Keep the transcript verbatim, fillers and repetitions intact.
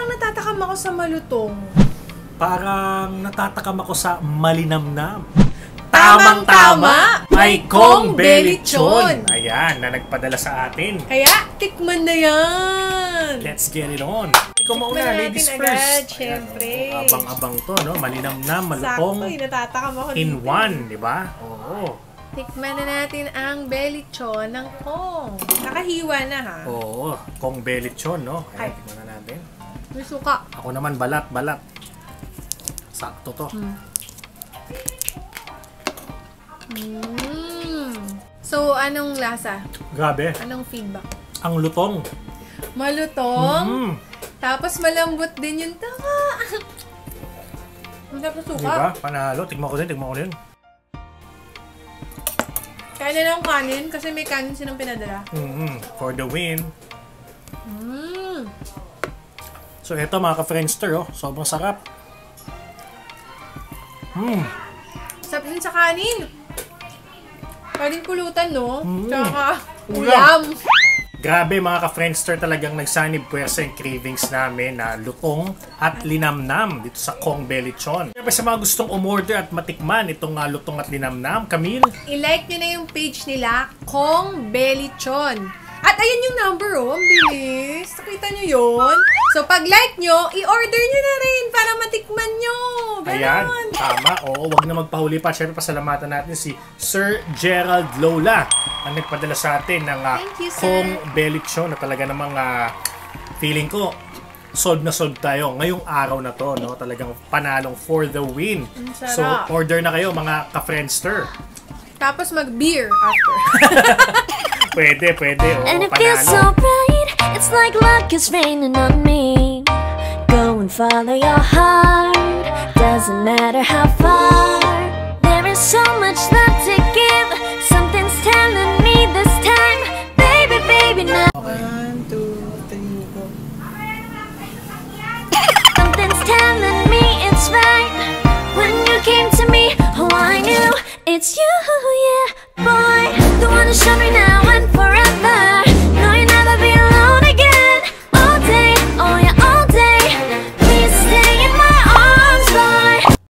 parang natatakam ako sa malutong. Parang natatakam ako sa malinamnam. Tamang-tama! May Kong Belichon! Ayan, na nagpadala sa atin. Kaya, tikman na yan! Let's get it on! Ikaw mauna, ladies natin first. agad, syempre. Ayan, oh, abang-abang to, no? Malinamnam, malutong. Sakto, natatakam ako In dito. one, di ba? Oo. Tikman na natin ang Belichon ng Kong. Nakahiwa na, ha? Oo, Kong Belichon, no? Ay. Ayan, tikman na natin. May suka. Ako naman, balat, balat. Sakto to. Hmm. Mm. So, anong lasa? Grabe. Anong feedback? Ang lutong. Malutong. Mm. Tapos malambot din yung tama. Ang sarap ng suka. Diba? Panalo. Tignan ko din, tignan ko din. Kaya na lang kanin kasi may kanin silang pinadala. Mm-hmm. For the win. Mm. So, eto mga ka-Friendster, oh. Sobrang sarap. Mm. Sarap din sa kanin. Pwedeng pulutan, no? Mm. Tsaka Ulam. ulam. Grabe mga ka-Friendster, talagang nagsanib puwersa yung cravings namin na lutong at linamnam dito sa Kong Belichon. Siyempre sa mga gustong umorder at matikman itong uh, lutong at linamnam, Camille, I-like nyo na yung page nila, Kong Belichon. At ayun yung number, oh. Ang bilis. Nakita nyo yun? So, pag like nyo, i-order nyo na rin para matikman nyo. ayan, Ganon. tama. Oo, wag na magpahuli pa. Siyempre, pasalamatan natin si Sir Gerald Lola ang nagpadala sa atin ng uh, Thank you, sir. Kong Belichon na talaga namang uh, feeling ko solve na solve tayo ngayong araw na to, no? Talagang panalong for the win. Ang So, sarap. order na kayo mga ka-Friendster. Tapos mag-beer after. Pwede, pwede. Oo, And it feels so panalo. bright, it's like luck is raining on me. Go and follow your heart, doesn't matter how far. There is so much love to give, something's telling me this time. Baby, baby, now One, two, three, go. something's telling me it's right. When you came to me, oh I knew it's you, yeah. Boy, the one who showed me now